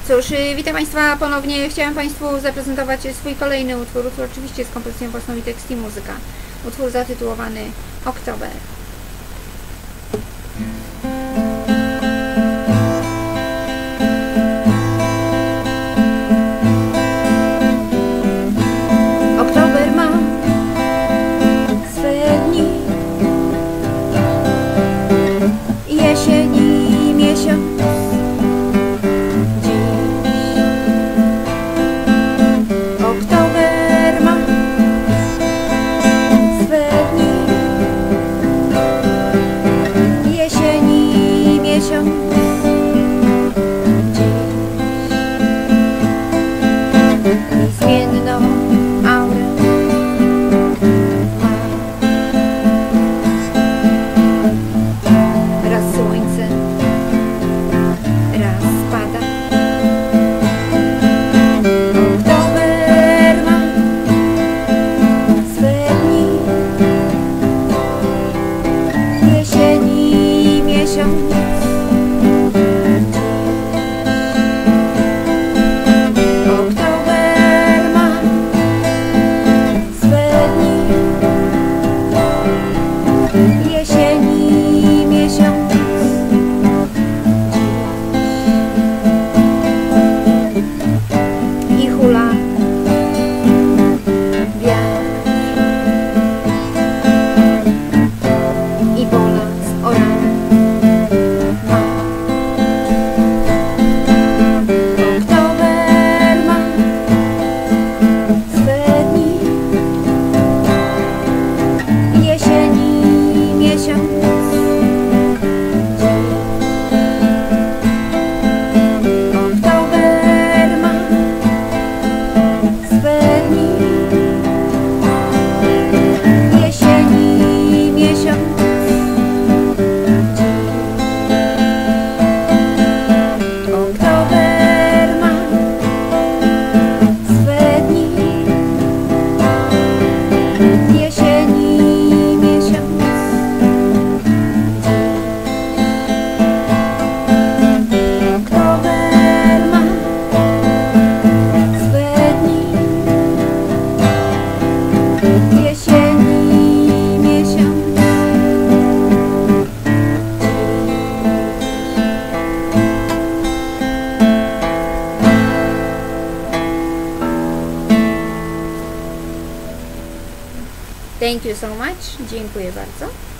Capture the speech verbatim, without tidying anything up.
Cóż, witam Państwa ponownie. Chciałam Państwu zaprezentować swój kolejny utwór, utwór oczywiście z kompozycją własną i tekst i muzyka. Utwór zatytułowany Oktober. Oktober ma swe dni, jesieni miesiąc. Oktober ma swe dni, jesieni miesiąc. I zmienną aurę ma. Raz słońce, raz pada. Oktober ma swe dni, jesieni miesiąc. Oktober ma swe dni, jesieni miesiąc. I hula wiatr, i pola zorane ma. Oktober ma swe dni, jesieni miesiąc. Oktober ma swe dni, jesieni miesiąc. Oktober ma swe dni, jesieni miesiąc. Oktober ma swe dni, jesieni miesiąc. Thank you so much. Dziękuję bardzo.